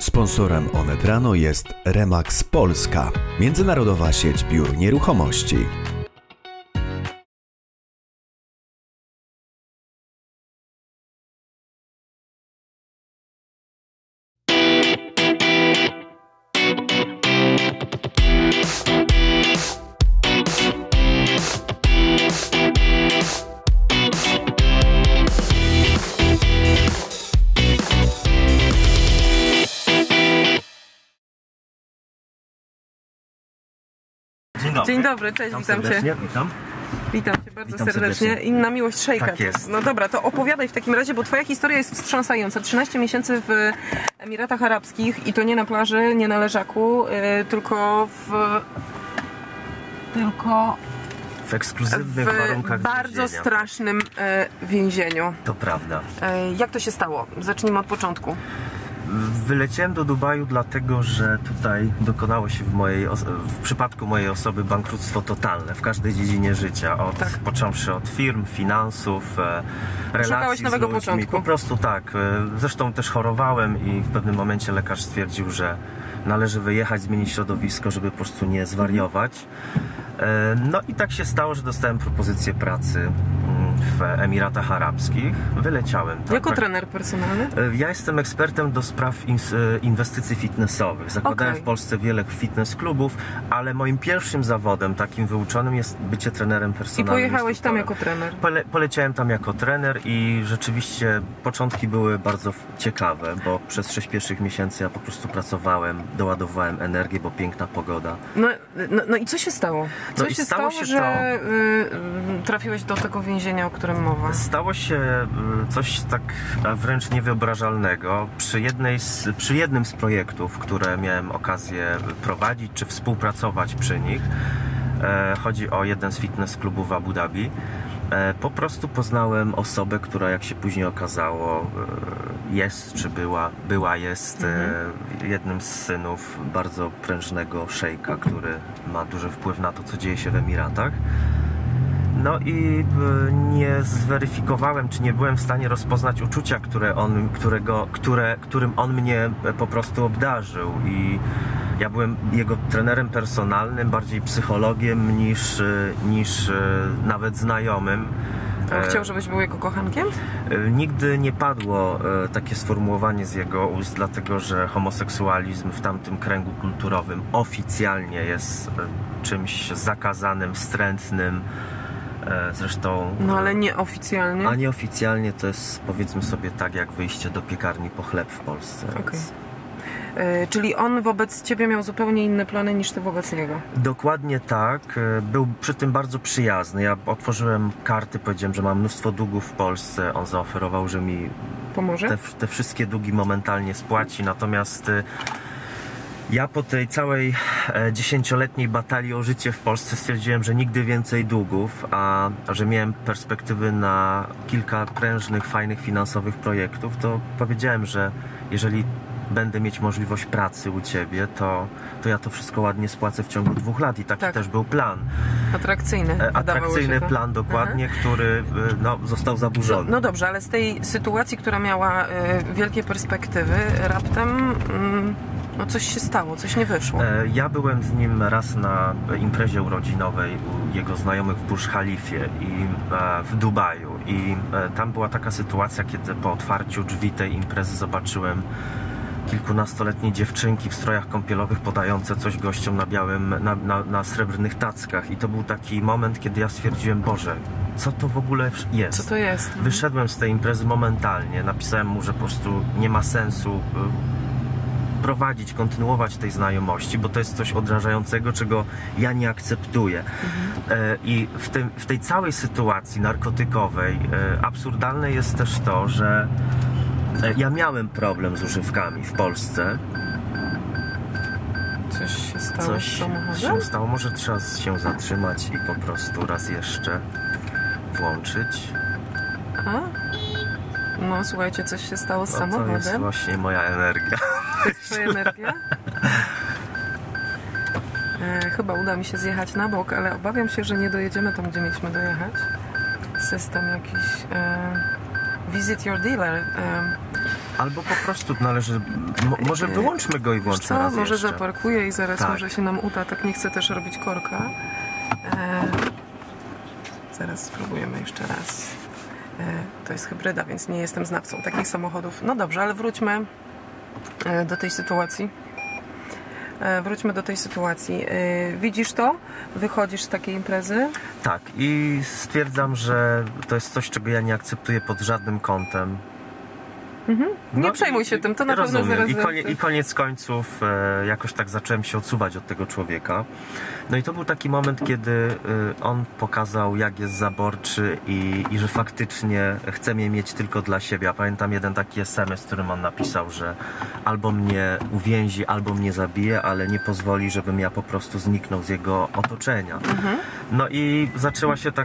Sponsorem Onet Rano jest Remax Polska, międzynarodowa sieć biur nieruchomości. Dzień dobry, cześć, witam Cię. Witam Cię bardzo serdecznie. Inna miłość szejka. Tak jest. No dobra, to opowiadaj w takim razie, bo Twoja historia jest wstrząsająca. 13 miesięcy w Emiratach Arabskich i to nie na plaży, nie na leżaku, tylko w ekskluzywnych warunkach bardzo więzienia. strasznym więzieniu. To prawda. Jak to się stało? Zacznijmy od początku. Wyleciałem do Dubaju dlatego, że tutaj dokonało się w przypadku mojej osoby bankructwo totalne w każdej dziedzinie życia. Począwszy od firm, finansów, relacji z nowego ludźmi. początku. Po prostu tak. Zresztą też chorowałem i w pewnym momencie lekarz stwierdził, że należy wyjechać, zmienić środowisko, żeby po prostu nie zwariować. No i tak się stało, że dostałem propozycję pracy w Emiratach Arabskich. Wyleciałem tam. Jako trener personalny? Ja jestem ekspertem do spraw inwestycji fitnessowych. Zakładałem w Polsce wiele fitness klubów, ale moim pierwszym zawodem takim wyuczonym jest bycie trenerem personalnym. I pojechałeś tam jako trener? Poleciałem tam jako trener i rzeczywiście początki były bardzo ciekawe, bo przez 6 pierwszych miesięcy ja po prostu pracowałem, doładowałem energię, bo piękna pogoda. No i co się stało? Co się stało, że trafiłeś do tego więzienia, o którym mowa? Stało się coś tak wręcz niewyobrażalnego. Przy jednym z projektów, które miałem okazję prowadzić czy współpracować przy nich, chodzi o jeden z fitness klubów w Abu Dhabi, po prostu poznałem osobę, która, jak się później okazało, jest czy jest jednym z synów bardzo prężnego szejka, który ma duży wpływ na to, co dzieje się w Emiratach. No i nie zweryfikowałem, czy nie byłem w stanie rozpoznać uczucia, którym on mnie po prostu obdarzył. I ja byłem jego trenerem personalnym, bardziej psychologiem niż nawet znajomym. Chciał, żebyś był jego kochankiem? Nigdy nie padło takie sformułowanie z jego ust, dlatego że homoseksualizm w tamtym kręgu kulturowym oficjalnie jest czymś zakazanym, wstrętnym. Zresztą... No ale nieoficjalnie? A nieoficjalnie to jest, powiedzmy sobie, tak jak wyjście do piekarni po chleb w Polsce. Okay. Czyli on wobec Ciebie miał zupełnie inne plany niż Ty wobec niego? Dokładnie tak. Był przy tym bardzo przyjazny. Ja otworzyłem karty, powiedziałem, że mam mnóstwo długów w Polsce. On zaoferował, że mi pomoże? Te wszystkie długi momentalnie spłaci. Natomiast ja po tej całej 10-letniej batalii o życie w Polsce stwierdziłem, że nigdy więcej długów, a że miałem perspektywy na kilka prężnych, fajnych finansowych projektów, to powiedziałem, że jeżeli będę mieć możliwość pracy u Ciebie, to ja to wszystko ładnie spłacę w ciągu 2 lat i taki też był plan. Atrakcyjny plan, dokładnie, który został zaburzony. No dobrze, ale z tej sytuacji, która miała wielkie perspektywy, raptem coś się stało, coś nie wyszło. Ja byłem z nim raz na imprezie urodzinowej u jego znajomych w Burj Khalifie i w Dubaju i tam była taka sytuacja, kiedy po otwarciu drzwi tej imprezy zobaczyłem kilkunastoletnie dziewczynki w strojach kąpielowych podające coś gościom na srebrnych tackach i to był taki moment, kiedy ja stwierdziłem, Boże, co to w ogóle jest? Co to jest? Wyszedłem z tej imprezy momentalnie, napisałem mu, że po prostu nie ma sensu kontynuować tej znajomości, bo to jest coś odrażającego, czego ja nie akceptuję. I w tej całej sytuacji narkotykowej absurdalne jest też to, że ja miałem problem z używkami w Polsce. Coś się stało z samochodem? Stało. Może trzeba się zatrzymać i po prostu raz jeszcze włączyć. No słuchajcie, coś się stało z samochodem. To jest właśnie moja energia. To jest Twoja energia? Chyba uda mi się zjechać na bok, ale obawiam się, że nie dojedziemy tam, gdzie mieliśmy dojechać. System jakiś... Visit your dealer. Albo po prostu należy, może wyłączmy go i włączmy co? raz Może jeszcze. zaparkuję i zaraz Tak. może się nam uda, tak nie chcę też robić korka. Zaraz spróbujemy jeszcze raz. To jest hybryda, więc nie jestem znawcą takich samochodów. No dobrze, ale wróćmy do tej sytuacji. Widzisz to? Wychodzisz z takiej imprezy? Tak, i stwierdzam, że to jest coś, czego ja nie akceptuję pod żadnym kątem. Nie przejmuj się tym, to na pewno rozumiem. zaraz... I koniec końców jakoś tak zacząłem się odsuwać od tego człowieka. No i to był taki moment, kiedy on pokazał, jak jest zaborczy i że faktycznie chce mnie mieć tylko dla siebie. Ja pamiętam jeden taki SMS, w którym on napisał, że albo mnie uwięzi, albo mnie zabije, ale nie pozwoli, żebym ja po prostu zniknął z jego otoczenia. No i zaczęła się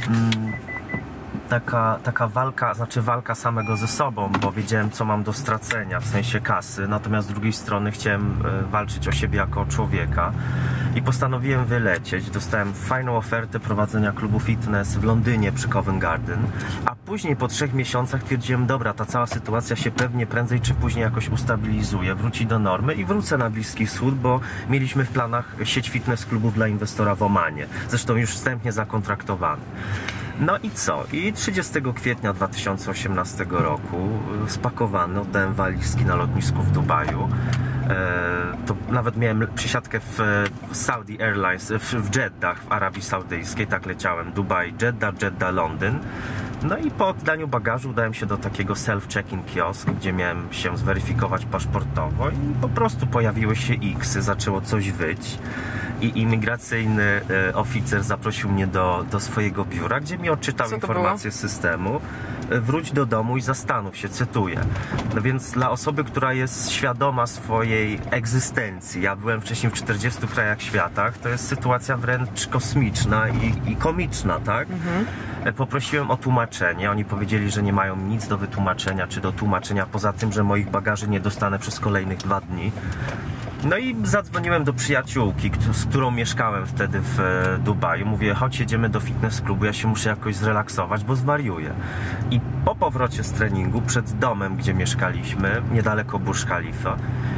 taka walka, znaczy walka samego ze sobą, bo wiedziałem, co mam do stracenia w sensie kasy, natomiast z drugiej strony chciałem walczyć o siebie jako człowieka i postanowiłem wylecieć. Dostałem fajną ofertę prowadzenia klubu fitness w Londynie przy Covent Garden, a później po 3 miesiącach twierdziłem, dobra, ta cała sytuacja się pewnie prędzej czy później jakoś ustabilizuje, wróci do normy i wrócę na Bliski Wschód, bo mieliśmy w planach sieć fitness klubów dla inwestora w Omanie, zresztą już wstępnie zakontraktowany. No i co? I 30 kwietnia 2018 roku spakowany, oddałem walizki na lotnisku w Dubaju. To nawet miałem przesiadkę w Saudi Airlines, w Jeddah w Arabii Saudyjskiej, tak leciałem, Dubaj, Jeddah, Londyn. No i po oddaniu bagażu udałem się do takiego self-check-in kiosk, gdzie miałem się zweryfikować paszportowo i po prostu pojawiły się X-y, zaczęło coś wyć. I imigracyjny oficer zaprosił mnie do swojego biura, gdzie mi odczytał informacje z systemu. Wróć do domu i zastanów się, cytuję. No więc dla osoby, która jest świadoma swojej egzystencji, ja byłem wcześniej w 40 krajach świata, to jest sytuacja wręcz kosmiczna i komiczna, tak? Poprosiłem o tłumaczenie, oni powiedzieli, że nie mają nic do wytłumaczenia czy do tłumaczenia, poza tym, że moich bagaży nie dostanę przez kolejnych 2 dni. No i zadzwoniłem do przyjaciółki, z którą mieszkałem wtedy w Dubaju. Mówię, chodź, jedziemy do fitness klubu, ja się muszę jakoś zrelaksować, bo zwariuję. I po powrocie z treningu, przed domem, gdzie mieszkaliśmy, niedaleko Burj Khalifa,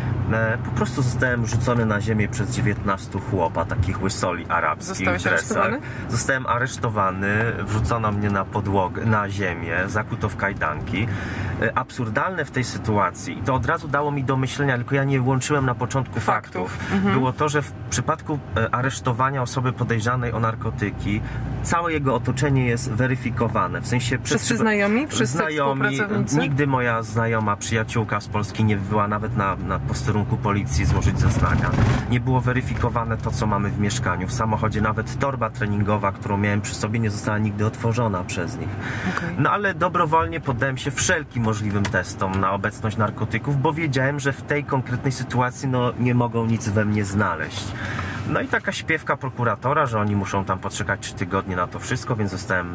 po prostu zostałem rzucony na ziemię przez 19 chłopa, takich łysoli arabskich. Zostałeś aresztowany? Zostałem aresztowany, wrzucono mnie na podłogę, na ziemię, zakuto w kajdanki. Absurdalne w tej sytuacji, i to od razu dało mi do myślenia, tylko ja nie włączyłem na początku faktów. Było to, że w przypadku aresztowania osoby podejrzanej o narkotyki, całe jego otoczenie jest weryfikowane. W sensie Wszyscy znajomi? Wszyscy współpracownicy? Nigdy moja znajoma, przyjaciółka z Polski nie była nawet na posterunku policji złożyć zeznania. Nie było weryfikowane to, co mamy w mieszkaniu. W samochodzie nawet torba treningowa, którą miałem przy sobie, nie została nigdy otworzona przez nich. No ale dobrowolnie poddałem się wszelkim możliwym testom na obecność narkotyków, bo wiedziałem, że w tej konkretnej sytuacji nie mogą nic we mnie znaleźć. No i taka śpiewka prokuratora, że oni muszą tam poczekać 3 tygodnie na to wszystko, więc zostałem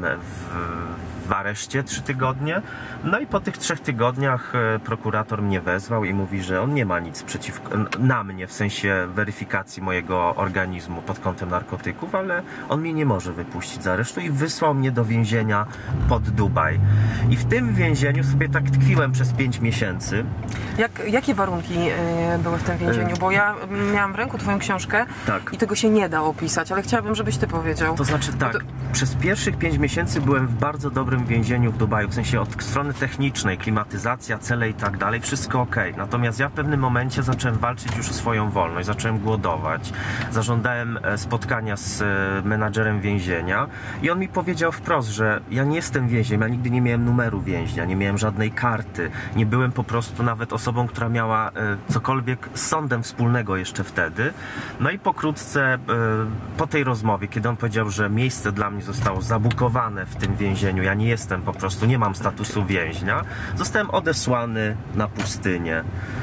w areszcie 3 tygodnie. No i po tych 3 tygodniach prokurator mnie wezwał i mówi, że on nie ma nic na mnie, w sensie weryfikacji mojego organizmu pod kątem narkotyków, ale on mnie nie może wypuścić z aresztu i wysłał mnie do więzienia pod Dubaj. I w tym więzieniu sobie tak tkwiłem przez 5 miesięcy. Jakie warunki były w tym więzieniu? Bo ja miałam w ręku twoją książkę i tego się nie da opisać, ale chciałabym, żebyś ty powiedział. To znaczy tak, przez pierwszych 5 miesięcy byłem w bardzo dobrym więzieniu w Dubaju, w sensie od strony technicznej, klimatyzacja, cele i tak dalej, wszystko ok. Natomiast ja w pewnym momencie zacząłem walczyć już o swoją wolność, zacząłem głodować, zażądałem spotkania z menadżerem więzienia i on mi powiedział wprost, że ja nie jestem więźniem, ja nigdy nie miałem numeru więźnia, nie miałem żadnej karty, nie byłem po prostu nawet osobą, która miała cokolwiek z sądem wspólnego jeszcze wtedy. No i pokrótce po tej rozmowie, kiedy on powiedział, że miejsce dla mnie zostało zabukowane w tym więzieniu, ja nie jestem po prostu, nie mam statusu więźnia, zostałem odesłany na pustynię.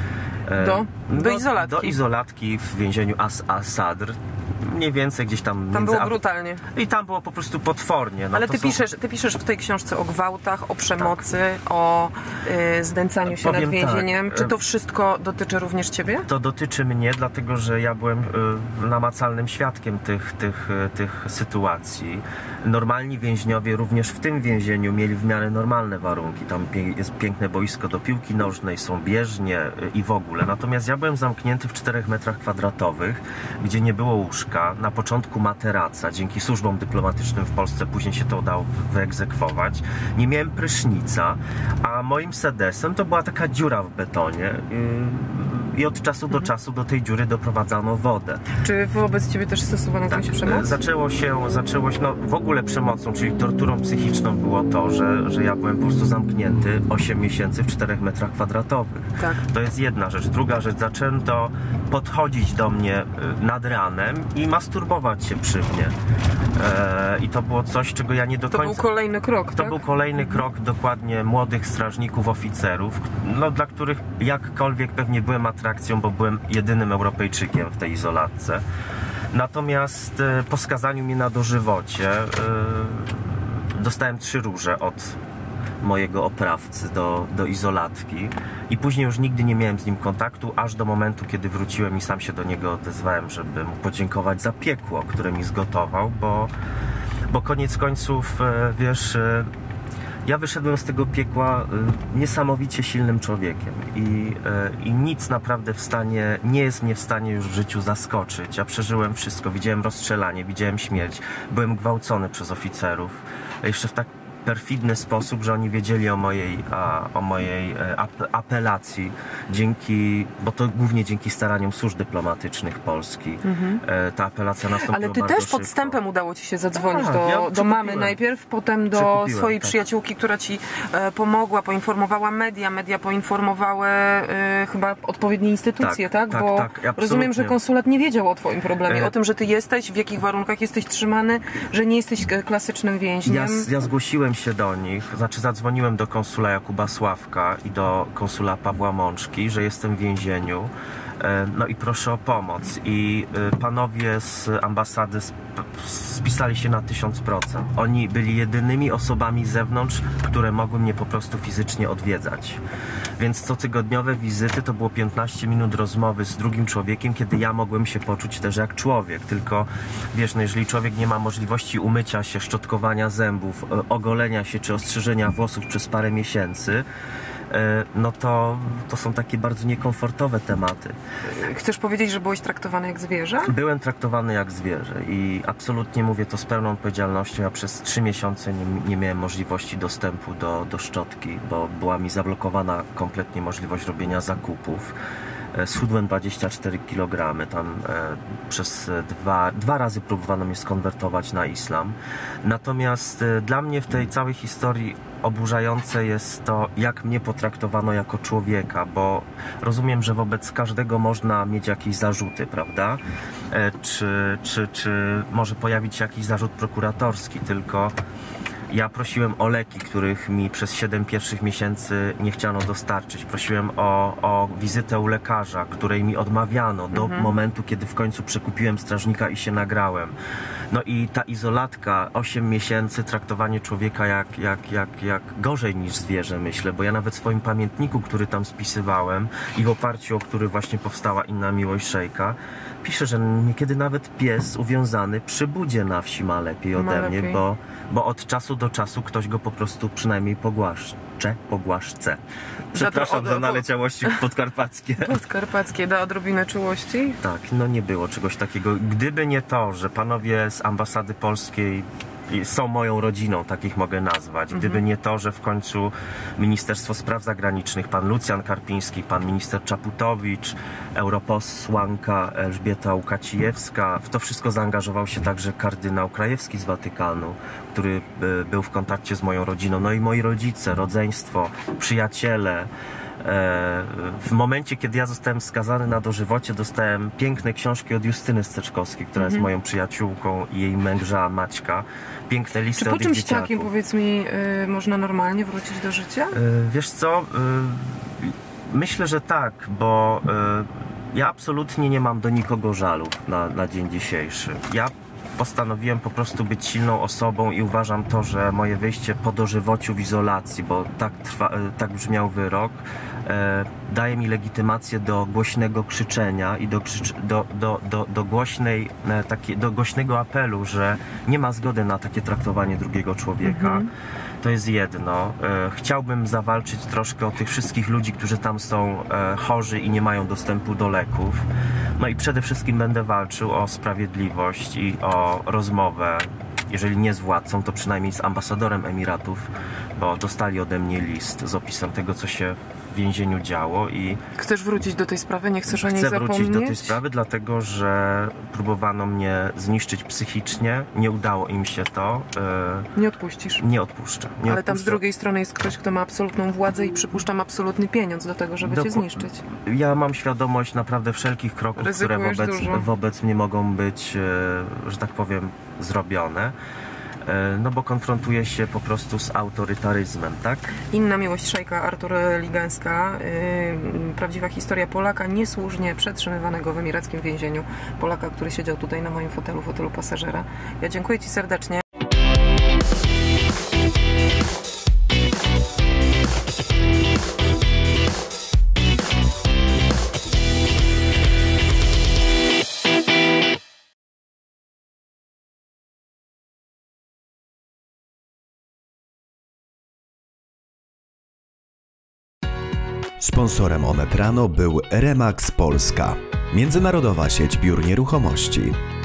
Do izolatki. Do izolatki w więzieniu As-Sadr. Mniej więcej gdzieś tam... Tam było brutalnie. I tam było po prostu potwornie. Ale ty piszesz w tej książce o gwałtach, o przemocy, o znęcaniu się nad więzieniem. Tak. Czy to wszystko dotyczy również ciebie? To dotyczy mnie, dlatego że ja byłem namacalnym świadkiem tych sytuacji. Normalni więźniowie również w tym więzieniu mieli w miarę normalne warunki. Tam jest piękne boisko do piłki nożnej, są bieżnie i w ogóle. Natomiast ja byłem zamknięty w 4 metrach kwadratowych, gdzie nie było łóżka. Na początku materaca, dzięki służbom dyplomatycznym w Polsce później się to udało wyegzekwować. Nie miałem prysznica, a moim sedesem to była taka dziura w betonie i od czasu do czasu do tej dziury doprowadzano wodę. Czy wobec ciebie też stosowano jakąś przemoc? Zaczęło się, no w ogóle przemocą, czyli torturą psychiczną było to, że ja byłem po prostu zamknięty 8 miesięcy w 4 metrach kwadratowych. Tak. To jest jedna rzecz. Druga rzecz, zaczęto podchodzić do mnie nad ranem i masturbować się przy mnie. I to było coś, czego ja nie do końca... To był kolejny krok, tak? To był kolejny krok dokładnie młodych strażników, oficerów, no, dla których jakkolwiek pewnie byłem atrakcją, bo byłem jedynym Europejczykiem w tej izolatce. Natomiast po skazaniu mnie na dożywocie dostałem 3 róże od mojego oprawcy do izolatki i później już nigdy nie miałem z nim kontaktu, aż do momentu, kiedy wróciłem i sam się do niego odezwałem, żeby mu podziękować za piekło, które mi zgotował, bo koniec końców, wiesz, ja wyszedłem z tego piekła niesamowicie silnym człowiekiem i nic naprawdę nie jest mnie w stanie już w życiu zaskoczyć. Ja przeżyłem wszystko, widziałem rozstrzelanie, widziałem śmierć, byłem gwałcony przez oficerów, jeszcze w tak perfidny sposób, że oni wiedzieli o mojej apelacji, bo to głównie dzięki staraniom służb dyplomatycznych Polski. Ta apelacja nastąpiła Ale ty bardzo też szybko. podstępem udało ci się zadzwonić Ja do mamy najpierw, potem do swojej tak. przyjaciółki, która ci pomogła, poinformowała media poinformowały chyba odpowiednie instytucje, tak? Bo absolutnie. rozumiem, że konsulat nie wiedział o twoim problemie, o tym, że ty jesteś, w jakich warunkach jesteś trzymany, że nie jesteś klasycznym więźniem. Ja zgłosiłem się do nich, zadzwoniłem do konsula Jakuba Sławka i do konsula Pawła Mączki, że jestem w więzieniu, no i proszę o pomoc. I panowie z ambasady spisali się na 1000%. Oni byli jedynymi osobami z zewnątrz, które mogły mnie po prostu fizycznie odwiedzać. Więc cotygodniowe wizyty to było 15 minut rozmowy z drugim człowiekiem, kiedy ja mogłem się poczuć też jak człowiek. Tylko wiesz, no jeżeli człowiek nie ma możliwości umycia się, szczotkowania zębów, ogolenia się czy ostrzyżenia włosów przez parę miesięcy, no to są takie bardzo niekomfortowe tematy. Chcesz powiedzieć, że byłeś traktowany jak zwierzę? Byłem traktowany jak zwierzę i absolutnie mówię to z pełną odpowiedzialnością. Ja przez 3 miesiące nie miałem możliwości dostępu do szczotki, bo była mi zablokowana kompletnie możliwość robienia zakupów. Schudłem 24 kg, tam przez dwa razy próbowano mnie skonwertować na islam. Natomiast dla mnie w tej całej historii oburzające jest to, jak mnie potraktowano jako człowieka, bo rozumiem, że wobec każdego można mieć jakieś zarzuty, prawda? Czy może pojawić się jakiś zarzut prokuratorski, tylko ja prosiłem o leki, których mi przez 7 pierwszych miesięcy nie chciano dostarczyć. Prosiłem o wizytę u lekarza, której mi odmawiano do momentu, kiedy w końcu przekupiłem strażnika i się nagrałem. No i ta izolatka, 8 miesięcy, traktowanie człowieka jak gorzej niż zwierzę, myślę, bo ja nawet w swoim pamiętniku, który tam spisywałem i w oparciu o który właśnie powstała Inna miłość Szejka, piszę, że niekiedy nawet pies uwiązany przy budzie na wsi ma lepiej ode mnie, bo od czasu do czasu ktoś go po prostu przynajmniej pogłaszcze. Przepraszam za naleciałości podkarpackie. Podkarpackie, da odrobinę czułości? Tak, no nie było czegoś takiego. Gdyby nie to, że panowie z ambasady polskiej są moją rodziną, takich mogę nazwać. Gdyby nie to, że w końcu Ministerstwo Spraw Zagranicznych, pan Lucjan Karpiński, pan minister Czaputowicz, europosłanka Elżbieta Łukacijewska, w to wszystko zaangażował się także kardynał Krajewski z Watykanu, który był w kontakcie z moją rodziną, no i moi rodzice, rodzeństwo, przyjaciele. W momencie, kiedy ja zostałem skazany na dożywocie, dostałem piękne książki od Justyny Steczkowskiej, która jest moją przyjaciółką, i jej męża Maćka. Piękne listy od ich dzieciaków. Czy po czymś takim, powiedz mi, można normalnie wrócić do życia? Wiesz co, Myślę, że tak, bo ja absolutnie nie mam do nikogo żalu na dzień dzisiejszy. Ja postanowiłem po prostu być silną osobą i uważam to, że moje wyjście po dożywociu w izolacji, bo tak brzmiał wyrok, daje mi legitymację do głośnego krzyczenia i do głośnego apelu, że nie ma zgody na takie traktowanie drugiego człowieka. To jest jedno. Chciałbym zawalczyć troszkę o tych wszystkich ludzi, którzy tam są chorzy i nie mają dostępu do leków. No i przede wszystkim będę walczył o sprawiedliwość i o rozmowę, jeżeli nie z władcą, to przynajmniej z ambasadorem Emiratów, bo dostali ode mnie list z opisem tego, co się w więzieniu działo i... Chcesz wrócić do tej sprawy? Nie chcesz o niej zapomnieć? Chcę wrócić do tej sprawy, dlatego że próbowano mnie zniszczyć psychicznie, nie udało im się to. Nie odpuścisz? Nie odpuszczę. Ale tam z drugiej strony jest ktoś, kto ma absolutną władzę i przypuszczam absolutny pieniądz do tego, żeby cię zniszczyć. Ja mam świadomość naprawdę wszelkich kroków, które wobec mnie mogą być, że tak powiem, zrobione. No bo konfrontuje się po prostu z autorytaryzmem, tak? Inna miłość szejka, Artur Ligęska, prawdziwa historia Polaka niesłusznie przetrzymywanego w emirackim więzieniu. Polaka, który siedział tutaj na moim fotelu pasażera. Ja dziękuję Ci serdecznie. Sponsorem Onet Rano był Remax Polska, międzynarodowa sieć biur nieruchomości.